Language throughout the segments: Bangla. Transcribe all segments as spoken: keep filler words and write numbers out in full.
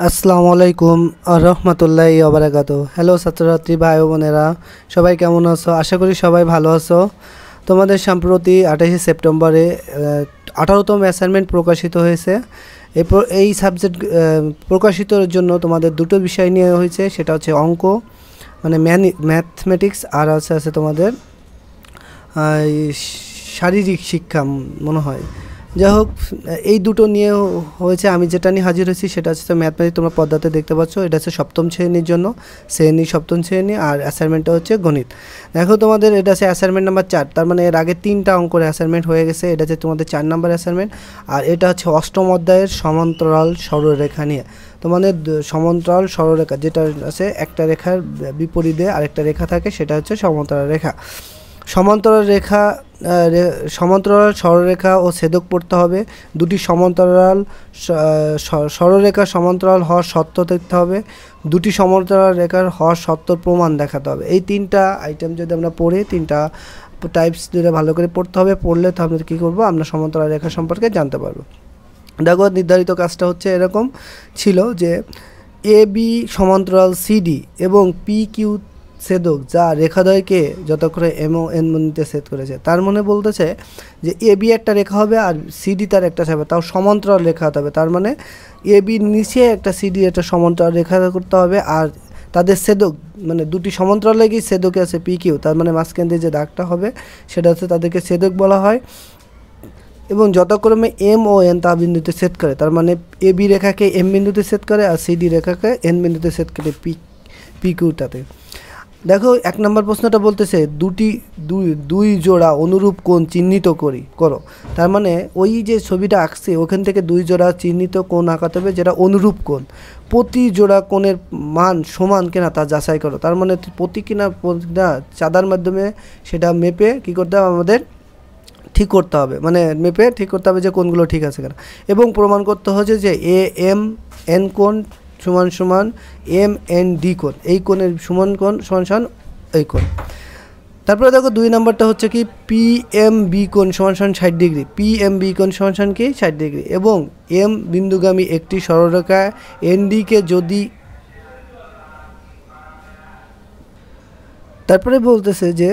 আসসালামু আলাইকুম রহমতুল্লাহি ওয়া বারাকাতুহু। হ্যালো ছাত্রছাত্রী ভাই ও বোনেরা, সবাই কেমন আছো? আশা করি সবাই ভালো আছো। তোমাদের সম্প্রতি আঠাশে সেপ্টেম্বরে আঠারোতম অ্যাসাইনমেন্ট প্রকাশিত হয়েছে। এরপর এই সাবজেক্ট প্রকাশিতর জন্য তোমাদের দুটো বিষয় নিয়ে হয়েছে, সেটা হচ্ছে অঙ্ক মানে ম্যাথমেটিক্স, আর আছে আছে তোমাদের শারীরিক শিক্ষা মনে হয়। যাই হোক, এই দুটো নিয়ে হয়েছে। আমি যেটা নিয়ে হাজির হয়েছি সেটা হচ্ছে ম্যাথমেটিক্স। তোমরা পদ্মাতে দেখতে পাচ্ছ, এটা হচ্ছে সপ্তম শ্রেণীর জন্য, শ্রেণী সপ্তম শ্রেণী, আর অ্যাসাইনমেন্টটা হচ্ছে গণিত। দেখো তোমাদের এটা হচ্ছে অ্যাসাইনমেন্ট নাম্বার চার, তার মানে এর আগে তিনটা অঙ্কের অ্যাসাইনমেন্ট হয়ে গেছে, এটা হচ্ছে তোমাদের চার নাম্বার অ্যাসাইনমেন্ট। আর এটা হচ্ছে অষ্টম অধ্যায়ের সমান্তরাল সরলরেখা নিয়ে। তোমাদের সমান্তরাল সরলরেখা যেটা আছে, একটা রেখার বিপরীতে আরেকটা রেখা থাকে, সেটা হচ্ছে সমান্তরাল রেখা। সমান্তরাল রেখা সমান্তরাল সরলরেখা ও ছেদক পড়তে হবে। দুটি সমান্তরাল সরলরেখা সমান্তরাল হওয়ার শর্ত দেখতে হবে। দুটি সমান্তরাল রেখার হওয়ার শর্তর প্রমাণ দেখাতে হবে। এই তিনটা আইটেম যদি আমরা পড়ি, তিনটা টাইপস যদি ভালো করে পড়তে হবে, পড়লে তো আমরা কী করবো, আমরা সমান্তরাল রেখা সম্পর্কে জানতে পারবো। দেখো, নির্ধারিত কাজটা হচ্ছে এরকম ছিল যে এ বি সমান্তরাল সিডি এবং পি কিউ ছেদক যা রেখাদ্বয়কে যতক্ষণে এম ও এন বিন্দুতে ছেদ করেছে। তার মানে বলতেছে যে এ বি একটা রেখা হবে আর সিডি তার একটা হবে, তাও সমান্তরাল রেখা হতে হবে। তার মানে এ বির নিচে একটা সিডি একটা সমান্তরাল রেখা করতে হবে, আর তাদের ছেদক মানে দুটি সমান্তরাল লেগেই ছেদকে আছে পি কিউ, তার মানে মাঝখান দিয়ে যে দাগটা হবে সেটা হচ্ছে তাদেরকে ছেদক বলা হয়। এবং যথাক্রমে এম ও এন তা বিন্দুতে ছেদ করে, তার মানে এ বি রেখাকে এম বিন্দুতে ছেদ করে আর সিডি রেখাকে এন বিন্দুতে ছেদ করে পি পি কিউটাতে। দেখো, এক নম্বর প্রশ্নটা বলতেছে দুটি দুই দুই জোড়া অনুরূপ কোণ চিহ্নিত করি করো। তার মানে ওই যে ছবিটা আঁকছে ওখান থেকে দুই জোড়া চিহ্নিত কোণ আঁকাতে হবে যেটা অনুরূপ কোণ। প্রতি জোড়া কোণের মান সমান কিনা তা যাচাই করো। তার মানে প্রতি কিনা চাঁদার মাধ্যমে সেটা মেপে কী করতে হবে, আমাদের ঠিক করতে হবে, মানে মেপে ঠিক করতে হবে যে কোণগুলো ঠিক আছে কিনা। এবং প্রমাণ করতে হচ্ছে যে এ এম এন কোণ সমান সমান এম এন ডি কোণ, এই কোণের সমান কোণ সমান সমান এই কোণ। তারপরে দেখো দুই নম্বরটা হচ্ছে কি পি এম বি কোণ সমান সমান ষাট ডিগ্রি, পি এম বি কোণ সমান সমান কি ষাট ডিগ্রি, এবং এম বিন্দুগামী একটি সরলরেখা এন ডিকে যদি, তারপরে বলতেছে যে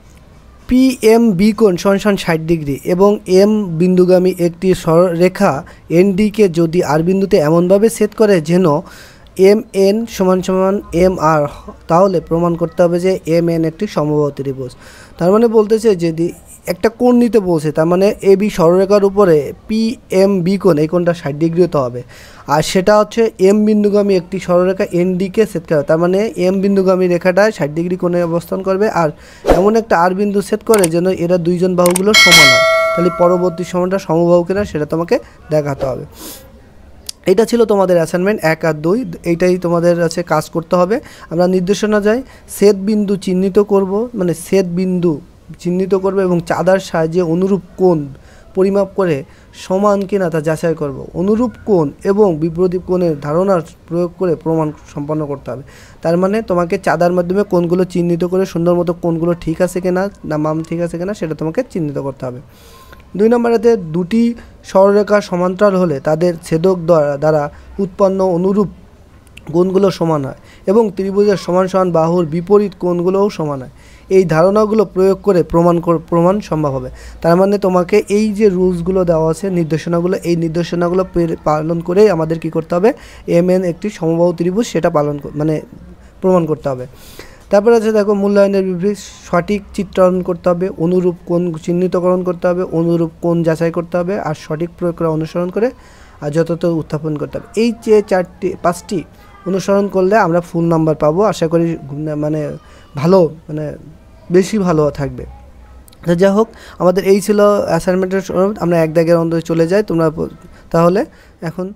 পি এম বি কোণ সমান সমান ষাট ডিগ্রি এবং এম বিন্দুগামী একটি সরলরেখা এন ডিকে যদি আর বিন্দুতে এমনভাবে ছেদ করে যেন এম এন সমান সমান এম আর, তাহলে প্রমাণ করতে হবে যে এম এন একটি সমবাহু ত্রিভুজ। তার মানে বলতেছে যদি একটা কোণ নিতে বলছে, তার মানে এ বি সরলরেখার উপরে পি এম বি কোণ, এই কোণটা ষাট ডিগ্রি হতে হবে, আর সেটা হচ্ছে এম বিন্দুগামী একটি সরলরেখা এন ডিকে ছেদ করে। তার মানে এম বিন্দুগামী রেখাটা ষাট ডিগ্রি কোণে অবস্থান করবে আর এমন একটা আর বিন্দু ছেদ করে যেন এরা দুইজন বাহুগুলো সমান হয়। তাহলে পরবর্তী সময়টা সমবাহু কিনা সেটা তোমাকে দেখাতে হবে। এইটা ছিল তোমাদের অ্যাসাইনমেন্ট এক আর দুই, এইটাই তোমাদের আছে কাজ করতে হবে। আমরা নির্দেশনা যাই, ছেদ বিন্দু চিহ্নিত করব, মানে ছেদ বিন্দু চিহ্নিত করবে এবং চাঁদার সাহায্যে অনুরূপ কোণ পরিমাপ করে সমান কিনা তা যাচাই করব। অনুরূপ কোণ এবং বিপরীত কোণের ধারণার প্রয়োগ করে প্রমাণ সম্পন্ন করতে হবে। তার মানে তোমাকে চাঁদার মাধ্যমে কোণগুলো চিহ্নিত করে সুন্দর মতো কোণগুলো ঠিক আছে কিনা না মাম ঠিক আছে কিনা সেটা তোমাকে চিহ্নিত করতে হবে। দুই নম্বরেতে দুটি সরলরেখা সমান্তরাল হলে তাদের ছেদক দ্বারা উৎপন্ন অনুরূপ কোণগুলো সমান হয় এবং ত্রিভুজের সমান সমান বাহুর বিপরীত কোণগুলোও সমান হয়। এই ধারণাগুলো প্রয়োগ করে প্রমাণ প্রমাণ সম্ভব হবে। তার মানে তোমাকে এই যে রুলসগুলো দেওয়া আছে, নির্দেশনাগুলো, এই নির্দেশনাগুলো পালন করেই আমাদের কি করতে হবে, এম এন একটি সমবাহু ত্রিভুজ সেটা পালন মানে প্রমাণ করতে হবে। তারপরে আছে দেখো মূল্যায়নের বিপরীত সঠিক চিত্রায়ন করতে হবে, অনুরূপ কোণ চিহ্নিতকরণ করতে হবে, অনুরূপ কোণ যাচাই করতে হবে, আর সঠিক প্রক্রিয়া অনুসরণ করে আর যথাযথ উত্থাপন করতে হবে। এই যে চারটি পাঁচটি অনুসরণ করলে আমরা ফুল নাম্বার পাবো, আশা করি মানে ভালো মানে বেশি ভালো থাকবে। যাই হোক, আমাদের এই ছিল অ্যাসাইনমেন্টের। আমরা এক দাগের অন্তরে চলে যাই। তোমরা তাহলে এখন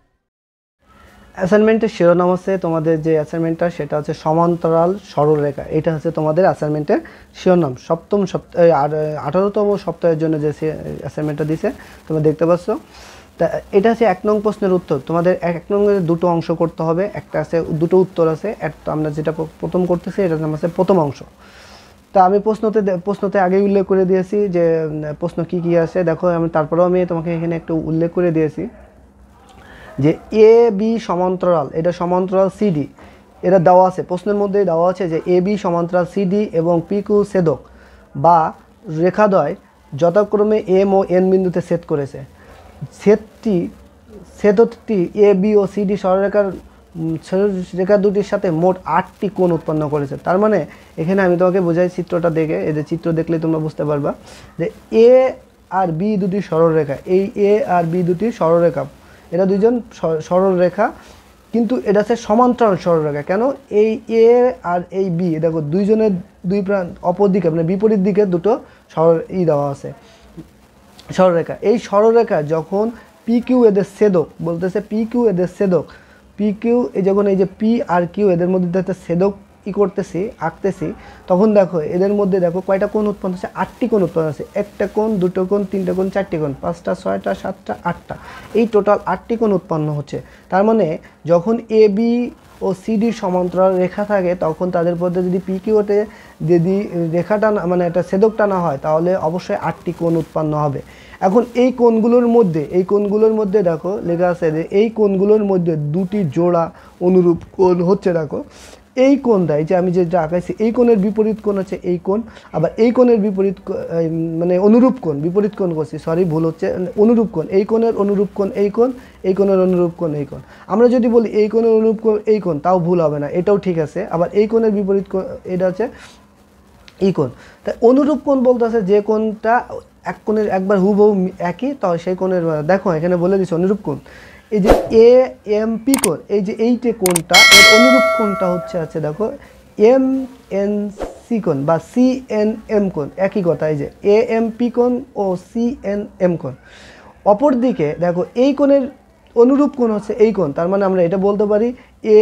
অ্যাসাইনমেন্টের শিরোনাম আছে তোমাদের যে অ্যাসাইনমেন্টটা সেটা হচ্ছে সমান্তরাল সরলরেখা। এটা হচ্ছে তোমাদের অ্যাসাইনমেন্টের শিরোনাম। সপ্তম সপ্তাহ আঠারোতম সপ্তাহের জন্য যে অ্যাসাইনমেন্টটা দিছে তোমরা দেখতে পাচ্ছ। তা এটা হচ্ছে এক নং প্রশ্নের উত্তর। তোমাদের এক নংয়ের দুটো অংশ করতে হবে, একটা আছে দুটো উত্তর আছে। একটা আমরা যেটা প্রথম করতেছি এটার নাম আছে প্রথম অংশ। তা আমি প্রশ্নতে প্রশ্নতে আগেই উল্লেখ করে দিয়েছি যে প্রশ্ন কি কি আছে। দেখো আমি তারপরেও আমি তোমাকে এখানে একটু উল্লেখ করে দিয়েছি যে এ বি সমান্তরাল, এটা সমান্তরাল সিডি, এটা দেওয়া আছে প্রশ্নের মধ্যেই দেওয়া আছে যে এ বি সমান্তরাল সিডি এবং পি কিউ ছেদক বা রেখাদ্বয় যথাক্রমে এম ও এন বিন্দুতে ছেদ করেছে। ছেদটি ছেদকটি এ বি ও সিডি সরলরেখার রেখা দুটির সাথে মোট আটটি কোণ উৎপন্ন করেছে। তার মানে এখানে আমি তোমাকে বোঝাই চিত্রটা দেখে, এই যে চিত্র দেখলে তোমরা বুঝতে পারবা যে এ আর বি দুটি সরলরেখা, এই এ আর বি দুটি সরলরেখা, এরা দুইজন সরলরেখা, কিন্তু এটা হচ্ছে সমান্তরাল সরলরেখা। কেন? এই এ আর এই বি দেখো দুইজনের দুই প্রান্ত অপর দিকে মানে বিপরীত দিকে দুটো সরল ই দেওয়া আছে সরলরেখা। এই সরলরেখা যখন পি কিউ এদের ছেদক, বলতেছে পি কিউ এদের ছেদক, পি কিউ এই যখন এই যে পি আর কিউ এদের মধ্যে একটা ছেদক ই করতেছি আঁকতেছি, তখন দেখো এদের মধ্যে দেখো কয়টা কোণ উৎপন্ন হচ্ছে, আটটি কোণ উৎপন্ন হচ্ছে। একটা কোণ, দুটো কোণ, তিনটে কোণ, চারটি কোণ, পাঁচটা, ছয়টা, সাতটা, আটটা, এই টোটাল আটটি কোণ উৎপন্ন হচ্ছে। তার মানে যখন এ বি ও সিডির সমান্তরাল রেখা থাকে তখন তাদের মধ্যে যদি পি কিউতে যদি রেখাটা মানে একটা ছেদক টানা হয় তাহলে অবশ্যই আটটি কোণ উৎপন্ন হবে। এখন এই কোণগুলোর মধ্যে এই কোণগুলোর মধ্যে দেখো লেখা আছে যে এই কোণগুলোর মধ্যে দুটি জোড়া অনুরূপ কোণ হচ্ছে, দেখো এই কোণটা, এই যে আমি যেটা আঁকাইছি এই কোণের বিপরীত কোণ হচ্ছে এই কোণ, আবার এই কোণের বিপরীত মানে অনুরূপ কোণ, বিপরীত কোণ করছি সরি ভুল হচ্ছে, অনুরূপ কোণ, এই কোণের অনুরূপ কোণ এই কোণ, এই কোণের অনুরূপ কোণ এই কোণ। আমরা যদি বলি এই কোণের অনুরূপ কোণ এই কোণ তাও ভুল হবে না, এটাও ঠিক আছে। আবার এই কোণের বিপরীত কোণ এটা হচ্ছে এই কোণ। তাই অনুরূপ কোণ বলতে আছে যে কোণটা এক কোণের একবার হুবহু একই, তো সেই কোণের দেখো এখানে বলে দিচ্ছে অনুরূপ কোণ। এই যে এ এম পি কোণ, এই যে এইটে কোণটা এর অনুরূপ কোণটা হচ্ছে আছে দেখো এম এন সি কোণ বা সি এন এম কোণ, একই কথা। এই যে এ এম পি কোণ ও সি এন এম কোণ। অপরদিকে দেখো এই কোণের অনুরূপ কোণ হচ্ছে এই কোণ, তার মানে আমরা এটা বলতে পারি এ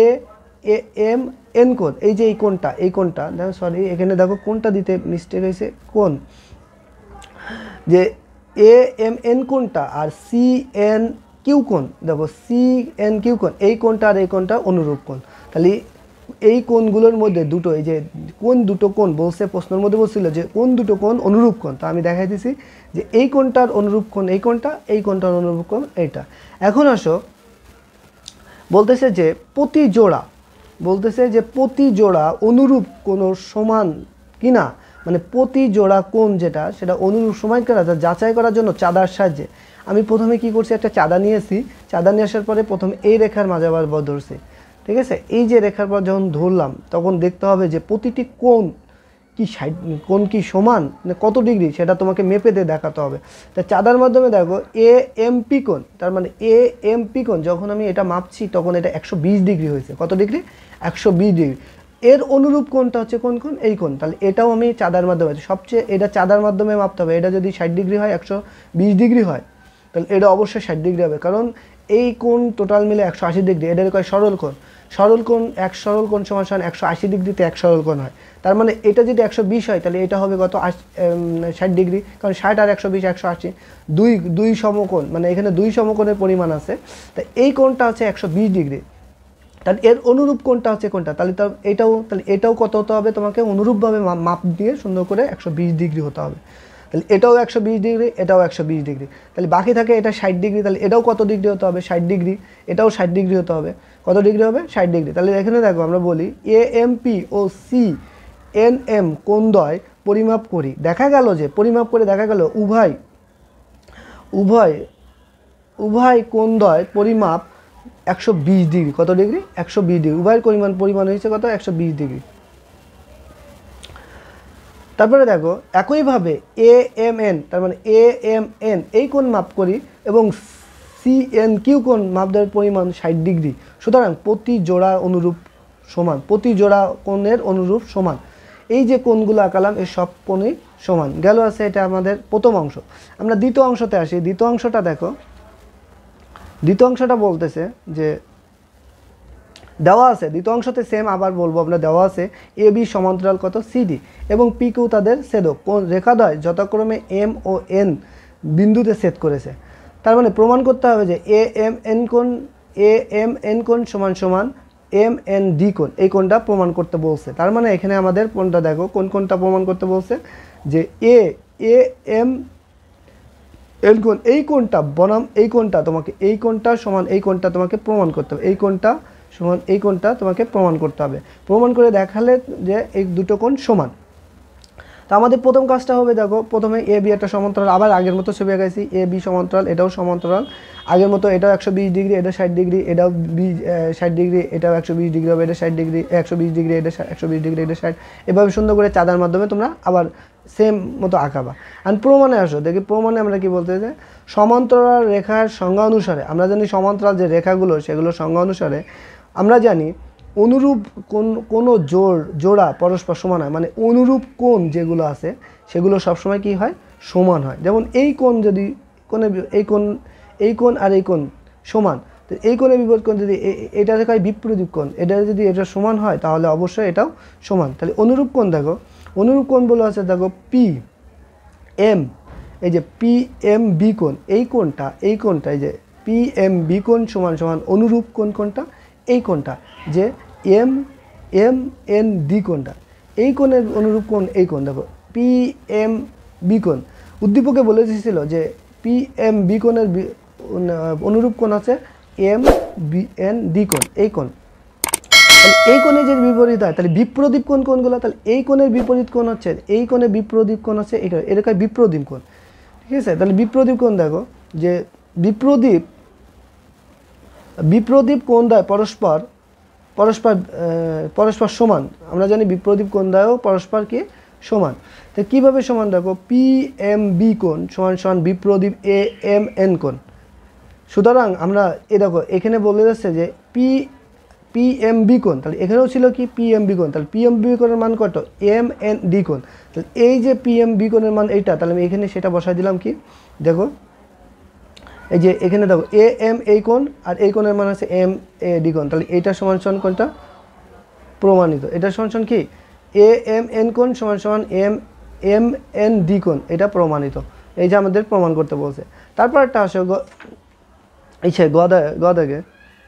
এম এন কোণ। এই যে এই কোণটা এই কোণটা দেখো সরি এখানে দেখো কোণটা দিতে মিস্টেক হয়েছে, কোণ যে এ এম এন কোণটা আর সি এন কিউ কোণ, দেখো সি এন কিউ কোণ, এই কোণটা আর এই কোণটা অনুরূপ কোণ। তাহলে এই কোণগুলোর মধ্যে দুটো, এই যে কোন দুটো কোণ বলছে প্রশ্নের মধ্যে বলছিল যে কোন দুটো কোণ অনুরূপ কোণ, তা আমি দেখাই দিছি যে এই কোণটার অনুরূপ কোণ এই কোণটা, এই কোণটার অনুরূপ কোণ এইটা। এখন আসো বলতেছে যে প্রতি জোড়া, বলতেছে যে প্রতি জোড়া অনুরূপ কোণ সমান কিনা, মানে প্রতি জোড়া কোণ যেটা সেটা অনুরূপ সমান কিনা যাচাই করার জন্য চাঁদার সাহায্যে আমি প্রথমে কি করছি, একটা চাঁদা নিয়েছি, চাঁদা নিয়ে আসার পরে প্রথমে এই রেখার মাঝে আবার ধরছি, ঠিক আছে। এই যে রেখার পর যখন ধরলাম তখন দেখতে হবে যে প্রতিটি কোণ কি সাইড কোণ কি সমান মানে কত ডিগ্রি সেটা তোমাকে মেপে দিয়ে দেখাতে হবে। তা চাঁদার মাধ্যমে দেখো এ এম পি কোণ, তার মানে এ এম পি কোণ যখন আমি এটা মাপছি তখন এটা একশো বিশ ডিগ্রি হয়েছে। কত ডিগ্রি? একশো বিশ ডিগ্রি। এর অনুরূপ কোণটা হচ্ছে কোন কোণ? এই কোণ। তাহলে এটাও আমি চাঁদার মাধ্যমে, সবচেয়ে এটা চাঁদার মাধ্যমে মাপতে হবে। এটা যদি ষাট ডিগ্রি হয়, একশো বিশ ডিগ্রি হয়, তাহলে এটা অবশ্যই ষাট ডিগ্রি হবে, কারণ এই কোণ টোটাল মিলে একশো আশি ডিগ্রি। এটার কয় সরল কোণ, সরল কোণ এক সরল কোণ সমান সমান একশো আশি ডিগ্রিতে এক সরল কোণ হয়। তার মানে এটা যদি একশো বিশ হয় তাহলে এটা হবে কত? ষাট ডিগ্রি, কারণ ষাট আর একশো বিশ একশো আশি, দুই দুই সমকোণ, মানে এখানে দুই সমকোণের পরিমাণ আছে। তা এই কোণটা হচ্ছে একশো বিশ ডিগ্রি, তাহলে এর অনুরূপ কোণটা হচ্ছে কোনটা? তাহলে তো এটাও, তাহলে এটাও কত হতে হবে? তোমাকে অনুরূপভাবে মাপ দিয়ে সুন্দর করে একশো বিশ ডিগ্রি হতে হবে। তাহলে এটাও একশো বিশ ডিগ্রি, এটাও একশো বিশ ডিগ্রি, তাহলে বাকি থাকে এটা ষাট ডিগ্রি, তাহলে এটাও কত ডিগ্রি হতে হবে? ষাট ডিগ্রি, এটাও ষাট ডিগ্রি হতে হবে। কত ডিগ্রি হবে? ষাট ডিগ্রি। তাহলে এখানে দেখো আমরা বলি এ এম পি ও সি এন এম কোণদ্বয় পরিমাপ করি, দেখা গেল যে পরিমাপ করে দেখা গেল উভয় উভয় উভয় কোণদ্বয় পরিমাপ একশো বিশ ডিগ্রি। কত ডিগ্রি? একশো বিশ ডিগ্রি। উভয়ের পরিমাণ পরিমাণ হয়েছে কত? একশো বিশ ডিগ্রি। তারপরে দেখো একইভাবে এ এম এন, তার মানে এ এম এন এই কোণ মাপ করি এবং সি এন কিউ কোণ মাপ দেওয়ার পরিমাণ ষাট ডিগ্রি। সুতরাং প্রতি জোড়া অনুরূপ সমান, প্রতি জোড়া কোণের অনুরূপ সমান। এই যে কোণগুলো আঁকালাম এই সব কোণই সমান গেল। আছে এটা আমাদের প্রথম অংশ। আমরা দ্বিতীয় অংশতে আসি। দ্বিতীয় অংশটা দেখো, দ্বিতীয় অংশটা বলতেছে যে দেওয়া আছে, দ্বিতীয় অংশতে সেম আবার বলবো আমরা, দেওয়া আছে এ বি সমান্তরাল কত? সিডি এবং পি কিউ তাদের ছেদক, কোন রেখাদ্বয় যথাক্রমে এম ও এন বিন্দুতে ছেদ করেছে। তার মানে প্রমাণ করতে হবে যে এ এম এন কোণ, এ এম এন কোণ সমান সমান এম এন ডি কোণ, এই কোণটা প্রমাণ করতে বলছে। তার মানে এখানে আমাদের কোণটা দেখো কোন কোণটা প্রমাণ করতে বলছে, যে এ এ এম এন কোণ, এই কোণটা বনাম এই কোণটা তোমাকে এই কোণটা সমান এই কোণটা তোমাকে প্রমাণ করতে হবে, এই কোণটা সমান এই কোণটা তোমাকে প্রমাণ করতে হবে। প্রমাণ করে দেখালে যে এই দুটো কোণ সমান। তো আমাদের প্রথম কাজটা হবে, দেখো প্রথমে এ বি একটা সমান্তরাল, আবার আগের মতো ছবি আঁকাইছি, এ বি সমান্তরাল, এটাও সমান্তরাল আগের মতো, এটাও একশো বিশ ডিগ্রি, এটা ষাট ডিগ্রি, এটাও বিশ ষাট ডিগ্রি, এটাও একশো বিশ ডিগ্রি হবে, এটা ষাট ডিগ্রি, একশো বিশ ডিগ্রি, এটা একশো বিশ ডিগ্রি, এটা ষাট, এভাবে সুন্দর করে চাঁদার মাধ্যমে তোমরা আবার সেম মতো আঁকাবা। আর প্রমাণে আসো, দেখি প্রমাণে আমরা কি বলতে চাই, সমান্তরাল রেখার সংজ্ঞা অনুসারে, আমরা জানি সমান্তরাল যে রেখাগুলো সেগুলো সংজ্ঞা অনুসারে আমরা জানি অনুরূপ কোন কোনো জোড় জোড়া পরস্পর সমান হয়, মানে অনুরূপ কোণ যেগুলো আছে সেগুলো সবসময় কি হয়, সমান হয়। যেমন এই কোণ যদি কোণে এই কোণ এই কোণ আর এই কোণ সমান, তো এই কোণের বিপরীত কোণ যদি এটা হয় বিপরীত কোণ, এটা যদি এটা সমান হয় তাহলে অবশ্যই এটাও সমান। তাহলে অনুরূপ কোণ, দেখো অনুরূপ কোণ বলে আছে, দেখো পি এম, এই যে পি এম বি কোণ, এই কোণটা এই কোণটা এই যে পি এম বি কোণ সমান সমান অনুরূপ কোণ কোণটা, এই কোণটা যে এম এম এন ডি কোণটা, এই কোণের অনুরূপ কোণ এই কোণ, দেখো পি এম বি কোণ। উদ্দীপকে বলে দিয়েছিল যে পি এম বি কোণের অনুরূপ কোণ আছে এম বি এন ডি কোণ, এই কোণ। তাহলে এই কোণে যে বিপরীত হয়, তাহলে বিপ্রদীপ কোণ কোণগুলো, তাহলে এই কোণের বিপরীত কোণ হচ্ছে এই কোণে, বিপ্রদীপ কোণ হচ্ছে এটা, এরকম বিপ্রদীপ কোণ, ঠিক আছে। তাহলে বিপ্রদীপ কোণ, দেখো যে বিপ্রদীপ বিপ্রদীপ কোণ দ্বয় পরস্পর পরস্পর পরস্পর সমান, আমরা জানি বিপ্রদীপ কোণ দ্বয়ও পরস্পর কি সমান। তো কীভাবে সমান, দেখো পি এম বি কোণ সমান সমান বিপ্রদীপ এ এম এন কোণ। সুতরাং আমরা এ দেখো এখানে বলে যাচ্ছে যে পি পি এম বি কোণ, তাহলে এখানেও ছিল কি পি এম বি কোণ, তাহলে পি এম বি কোণের মান কত, এম এন ডি কোণ। তাহলে এই যে পি এম বি কোণের মান এইটা, তাহলে আমি এখানে সেটা বসাই দিলাম কি, দেখো এই যে এখানে দেখো এ এম এই কোণ আর এই কোণের মান আছে এম এ ডি কোণ, তাহলে এইটা সমান সমান কোণটা প্রমাণিত, এটা সমান সমান কি এ এম এন কোণ সমান সমান এম এম এন ডি কোণ, এটা প্রমাণিত। এই যে আমাদের প্রমাণ করতে বলছে। তারপর একটা আসো এই সে গদা গদাকে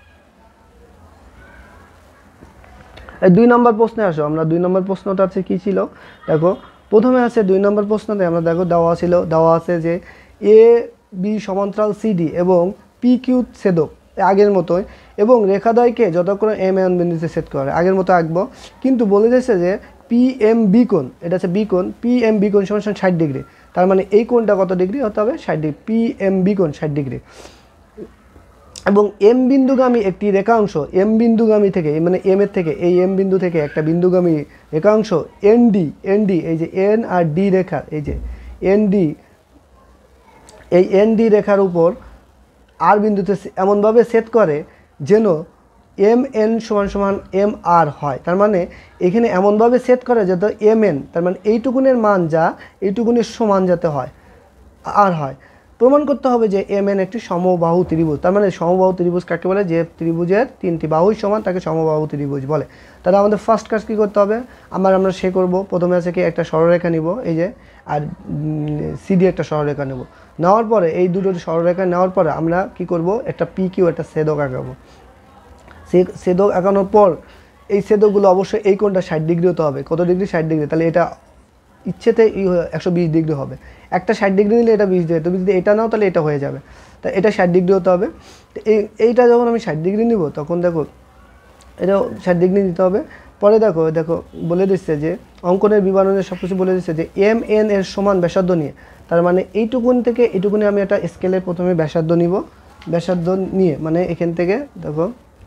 এই দুই নম্বর প্রশ্নে আসো, আমরা দুই নম্বর প্রশ্নটা আছে কি ছিল, দেখো প্রথমে আছে দুই নম্বর প্রশ্নতে আমরা দেখো দেওয়া ছিল, দেওয়া আছে যে এ বি সমান্তরাল সিডি এবং পি কিউ ছেদক আগের মতোই, এবং রেখাদ্বয়কে যতক্ষণ এম এন বিন্দুতে ছেদ করে আগের মতো আঁকবো, কিন্তু বলে দিয়েছে যে পি এম বি কোণ, এটা হচ্ছে বি কোণ, পি এম বি কোণ সমান সমান ষাট ডিগ্রি, তার মানে এই কোণটা কত ডিগ্রি হতে হবে, ষাট ডিগ্রি, পি এম বি কোণ ষাট ডিগ্রি। এবং এম বিন্দুগামী একটি রেখাংশ এম বিন্দুগামী থেকে, মানে এম এর থেকে এই এম বিন্দু থেকে একটা বিন্দুগামী রেখাংশ এন ডি এন ডি এই যে এন আর ডি রেখা, এই যে এন ডি এই এন ডি রেখার উপর আর বিন্দুতে এমনভাবে সেট করে যেন এম এন সমান সমান এম আর হয়। তার মানে এখানে এমনভাবে সেট করে যাতে এম এন, তার মানে এইটুকুনের মান যা এইটুকুনের সমান যাতে হয় আর হয়। প্রমাণ করতে হবে যে এম এন একটি সমবাহু ত্রিভুজ, তার মানে সমবাহু ত্রিভুজ কাকে বলে, যে ত্রিভুজের তিনটি বাহুই সমান তাকে সমবাহু ত্রিভুজ বলে। তাহলে আমাদের ফার্স্ট কাজ কী করতে হবে, আমরা আমরা সে করব, প্রথমে আছে কি একটা সরলরেখা নিব, এই যে আর সিডি একটা সরলরেখা নেব, নেওয়ার পরে এই দুটো সরলরেখা নেওয়ার পরে আমরা কি করব, একটা পি কিউ একটা ছেদক আঁকাবো। সে ছেদক আঁকানোর পর এই ছেদকগুলো অবশ্যই এই কোণটা ষাট ডিগ্রি হতে হবে, কত ডিগ্রি, ষাট ডিগ্রি, তাহলে এটা ইচ্ছেতে একশো বিশ ডিগ্রি হবে, একটা ষাট ডিগ্রি নিলে এটা বিশ ডিগ্রি, তুমি যদি এটা নাও তাহলে এটা হয়ে যাবে, তা এটা ষাট ডিগ্রি হতে হবে। তো এই এইটা যখন আমি ষাট ডিগ্রি নিব তখন দেখো এটাও ষাট ডিগ্রি নিতে হবে। পরে দেখো দেখো বলে দিচ্ছে যে অঙ্কনের বিবরণে সব কিছু বলে দিচ্ছে যে এম এন এর সমান ব্যাসার্ধ নিয়ে, তার মানে এইটুকুন থেকে এইটুকুনি আমি একটা স্কেলে প্রথমে ব্যাসার্ধ নিব, ব্যাসার্ধ নিয়ে মানে এখান থেকে দেখো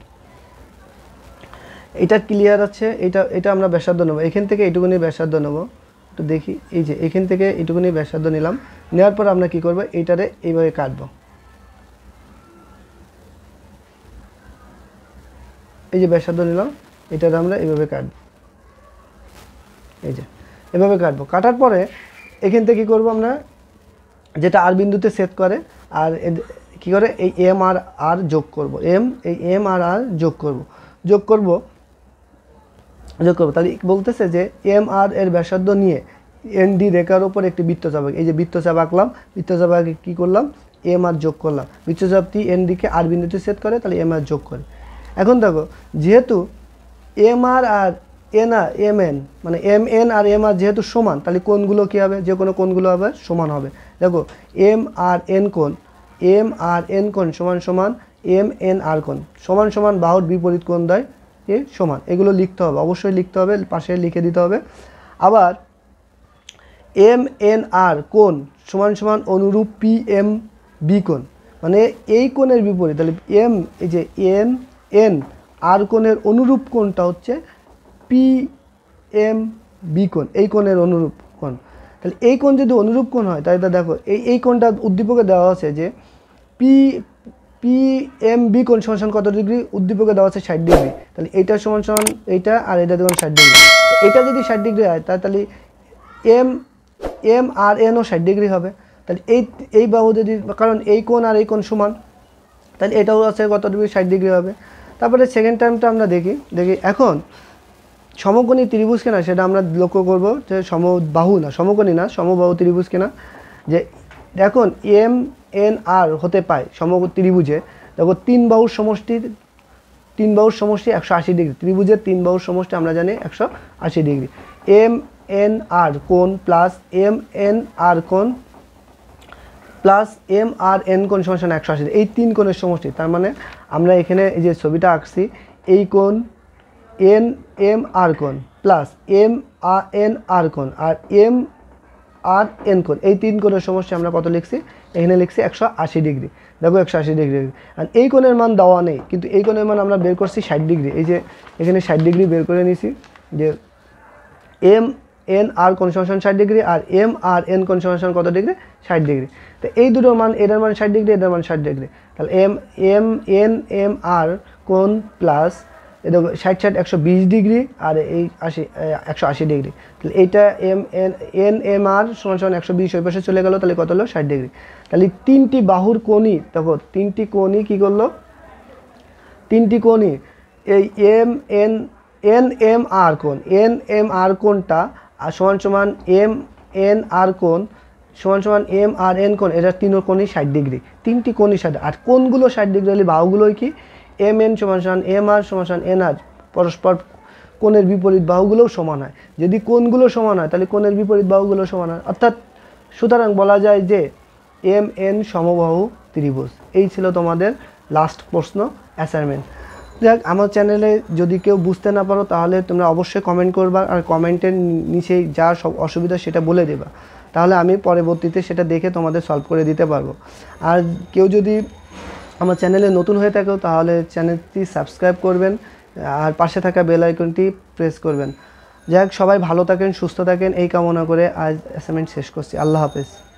এটা ক্লিয়ার আছে, এটা এটা আমরা ব্যাসার্ধ নেবো, এখান থেকে এইটুকুনি ব্যাসার্ধ নেবো, তো দেখি এই যে এখান থেকে এইটুকুনি ব্যাসার্ধ নিলাম, নেওয়ার পর আমরা কি করব, এইটারে এইভাবে কাটবো, এই যে ব্যাসার্ধ নিলাম এটারে আমরা এইভাবে কাটবো, এই যে এভাবে কাটবো। কাটার পরে এখান থেকে কী করবো, আমরা যেটা আর বিন্দুতে সেট করে আর কি করে এই এম আর আর যোগ করব, এম এই এম আর আর যোগ করব যোগ করব যোগ করবো তাহলে বলতেছে যে এম আর এর ব্যাসার্ধ নিয়ে এন ডি রেখার উপর একটি বৃত্তচাপ, এই যে বৃত্তচাপ আঁকলাম, বৃত্তচাপ আঁকে কী করলাম, এম আর যোগ করলাম, বৃত্তচাপটি এন ডিকে আর বিন্দুতে সেট করে তাহলে এম আর যোগ করে। এখন দেখো যেহেতু এম আর আর এন আর এম এন মানে এম এন আর এম আর যেহেতু সমান, তাহলে কোণগুলো কী হবে, যে কোনো কোণগুলো হবে সমান হবে। দেখো এম আর এন কোণ, এম আর এন কোণ সমান সমান এম এন আর কোণ সমান সমান বাহুর বিপরীত কোণ দ্বয় এ সমান। এগুলো লিখতে হবে, অবশ্যই লিখতে হবে, পাশে লিখে দিতে হবে। আবার এম এন আর কোণ সমান সমান অনুরূপ পি এম বি কোণ, মানে এই কোণের বিপরীত, তাহলে এম এই যে এম এন আর কোণের অনুরূপ কোণটা হচ্ছে পি এম বি কোণ, এই কোণের অনুরূপ কোণ। তাহলে এই কোণ যদি অনুরূপ কোণ হয়, তাহলে দেখো এই এই কোণটা উদ্দীপকে দেওয়া আছে যে পি পি এম বি কোণ সমান সমান কত ডিগ্রি, উদ্দীপকে দেওয়া আছে ষাট ডিগ্রি। তাহলে এইটা সমান সমান এইটা, আর এটা দেখুন ষাট ডিগ্রি। এটা যদি ষাট ডিগ্রি হয় তাহলে এম এম আর এনও ষাট ডিগ্রি হবে। তাহলে এই এই বাহু যদি, কারণ এই কোণ আর এই কোণ সমান, তাহলে এটাও আছে কত ডিগ্রি, ষাট ডিগ্রি হবে। তারপরে সেকেন্ড টাইমটা আমরা দেখি দেখি এখন সমকোণী ত্রিভুজ কিনা সেটা আমরা লক্ষ্য করব, যে সমবাহু না, সমকোণী না, সমবাহু ত্রিভুজ কিনা। যে এখন এম এন আর হতে পায় সমকোণ ত্রিভুজে, দেখো তিন বাহুর সমষ্টি, তিন বাহুর সমষ্টি একশো আশি ডিগ্রি, ত্রিভুজের তিন বাহুর সমষ্টি আমরা জানি একশো আশি ডিগ্রি। এম এন আর কোণ প্লাস এম এন আর কোণ প্লাস এম আর এন কোণ সমান সমান একশো আশি, এই তিন কোণের সমষ্টি। তার মানে আমরা এখানে এই যে ছবিটা আঁকছি, এই কোণ এন এম আর কোণ plus M R N R কোণ আর এম আর এন কোণ, এই তিন কোণের সমষ্টি আমরা কত লিখছি, এখানে লিখছি একশো আশি ডিগ্রি। দেখো একশো আশি ডিগ্রি, আর এই কোণের মান দেওয়া নেই, কিন্তু এই কোণের মান আমরা বের করছি ষাট ডিগ্রি। এই যে এখানে ষাট ডিগ্রি বের করে নিছি, যে এম এন আর কোণ সমান ষাট ডিগ্রি আর এম আর এন কোণ সমান কত ডিগ্রি, ষাট ডিগ্রি। তো এই দুটোর মান, এটার মান ষাট ডিগ্রি, এটার মান ষাট ডিগ্রি। তাহলে M M N M R কোণ প্লাস দেখো ষাট ষাট একশো বিশ ডিগ্রি, আর এই আশি একশো আশি ডিগ্রি। তাহলে এইটা M N N M R সমান সমান একশো বিশ ওই পাশে চলে গেলো, তাহলে কত হলো, ষাট ডিগ্রি। তাহলে তিনটি বাহুর কোণই, দেখো তিনটি কোণই কী করলো, তিনটি কোণই এই M N N M R কোণ, এন এম আর কোণটা সমান সমান এম এন আর কোণ সমান সমান এম আর এন কোণ, এটা তিন কোণই ষাট ডিগ্রি, তিনটি কোণই ষাট। আর কোণগুলো ষাট ডিগ্রি হলে বাহুগুলোই কি, এম এন সমান সমান এম আর সমান সমান এন আর, পরস্পর কোণের বিপরীত বাহুগুলোও সমান হয়। যদি কোণগুলো সমান হয় তাহলে কোণের বিপরীত বাহুগুলো সমান হয়, অর্থাৎ সুতরাং বলা যায় যে এম এন সমবাহু ত্রিভুজ। এই ছিল তোমাদের লাস্ট প্রশ্ন অ্যাসাইনমেন্ট। যাক, আমার চ্যানেলে যদি কেউ বুঝতে না পারো তাহলে তোমরা অবশ্যই কমেন্ট করবা, আর কমেন্টের নিচেই যা সব অসুবিধা সেটা বলে দেবা, তাহলে আমি পরবর্তীতে সেটা দেখে তোমাদের সলভ করে দিতে পারবো। আর কেউ যদি আমার চ্যানেলে নতুন হয়ে থাকো তাহলে চ্যানেলটি সাবস্ক্রাইব করবেন, আর পাশে থাকা বেল আইকনটি প্রেস করবেন। যাক, সবাই ভালো থাকেন, সুস্থ থাকেন, এই কামনা করে আজ অ্যাসাইনমেন্ট শেষ করছি। আল্লাহ হাফেজ।